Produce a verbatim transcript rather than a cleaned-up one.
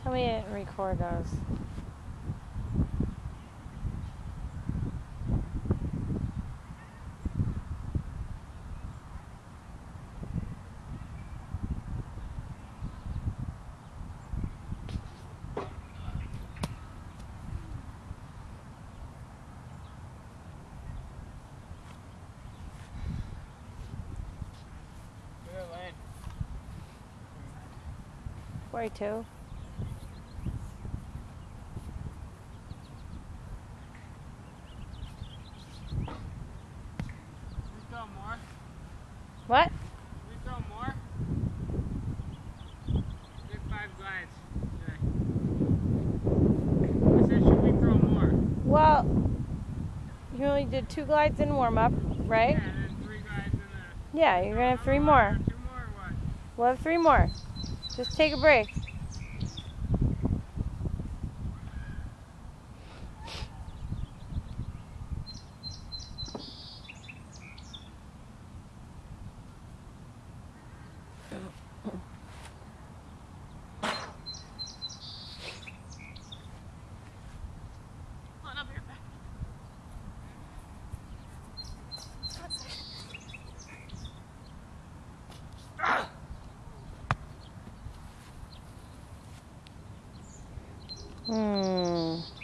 Tell me to record those. forty-two. More? What? We throw more? Did five glides today. I said, should we throw more? Well, you only did two glides in warm up, right? Yeah, and then three glides in the... Yeah, you're gonna have three know, more. Two more or what? We'll have three more. Just take a break. Hmm.